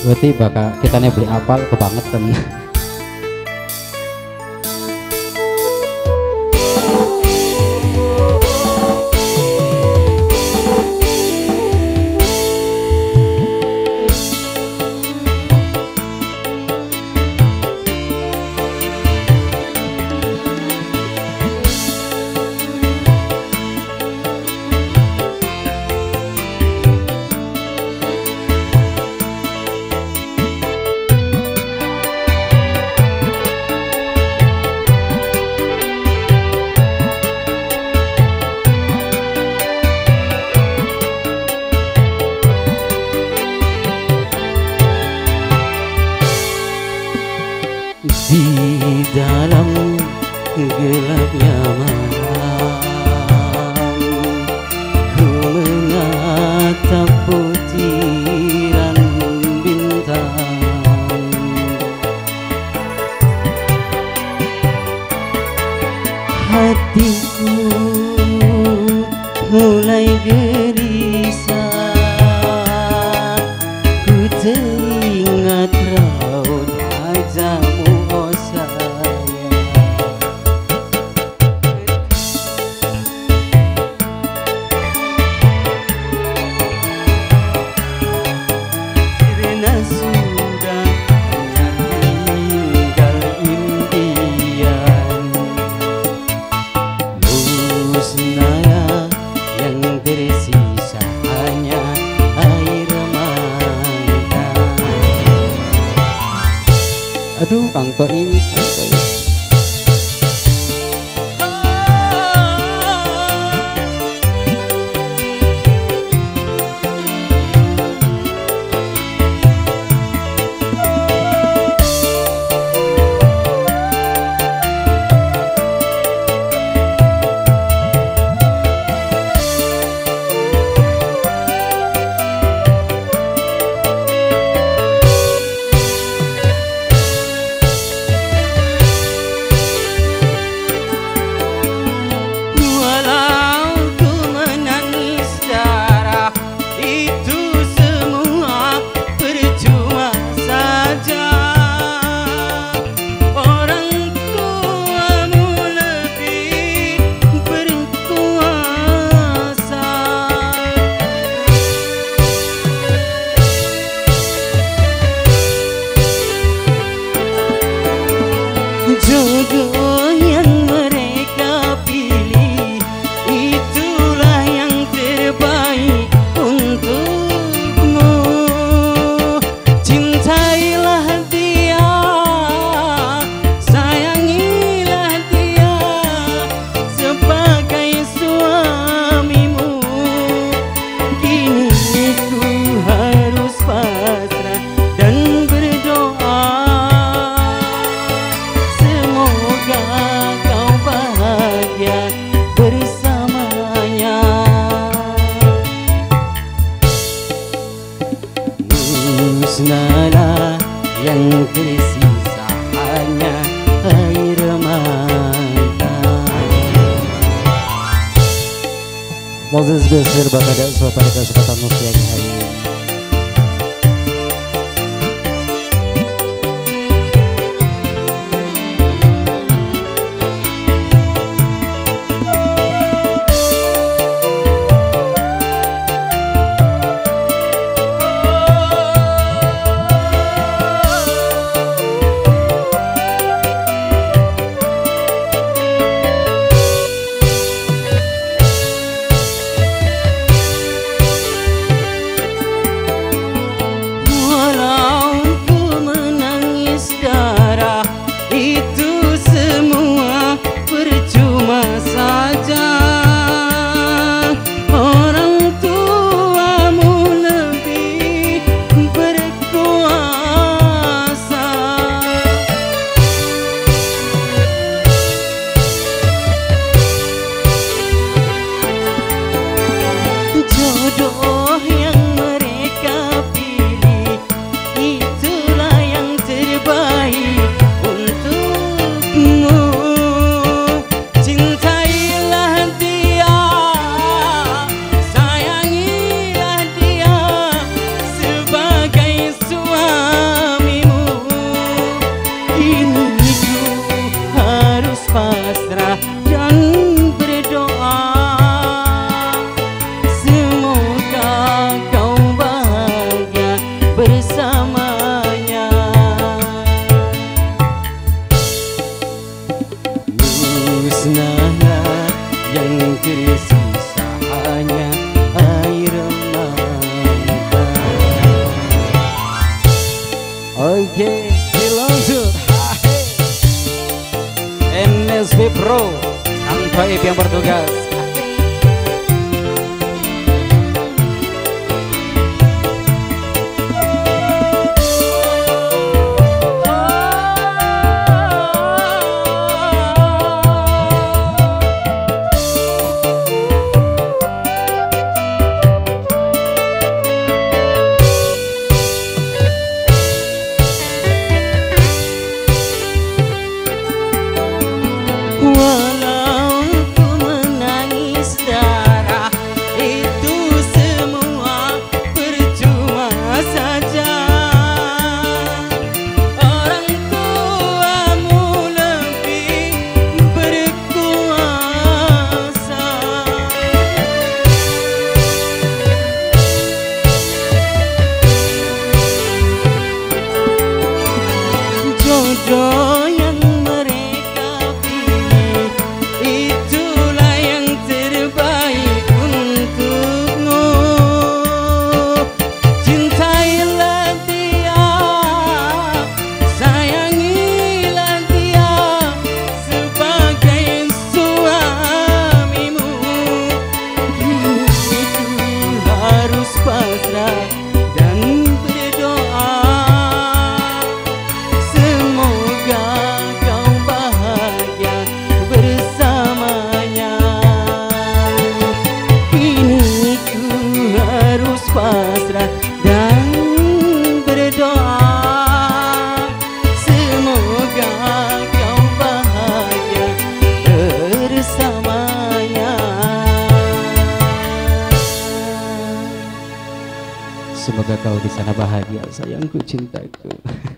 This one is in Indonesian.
Berarti bakal kita beli apal kebangetan. Di dalam gelapnya malam, ku menatap butiran bintang. Hatiku mulai gelisah, ku teringat raut wajahmu, oh sayang. Karena sudah hanya tinggal impian, musnahlah yang tersisa hanya air mata. Aduh, Kang Toim, Kang Toim. Jodoh yang mereka pilih, itulah yang terbaik untukmu. Cintailah dia, sayangilah dia sebagai suamimu. Kini ku harus pasrah dan berdoa, semoga kau bahagia bersamanya. Musnahlah yang tersisa hanya air mata. Moses Besir bakal ada pada kesempatan musik hari ini. musnahlah yang tersisa hanya air mata. Oke, dilanjut. NSB Pro, Kang Baib yang bertugas. Walau ku menangis darah, itu semua percuma saja. Orang tuamu lebih berkuasa. Jodoh yang mereka pilih, itulah yang terbaik untukmu. Cintailah dia, sayangilah dia sebagai suamimu. Kini ku harus pasrah dan berdoa, semoga kau bahagia bersamanya. Kini ku harus pasrah dan berdoa, semoga kau bahagia bersamanya. Semoga kau di sana bahagia, sayangku, cintaku.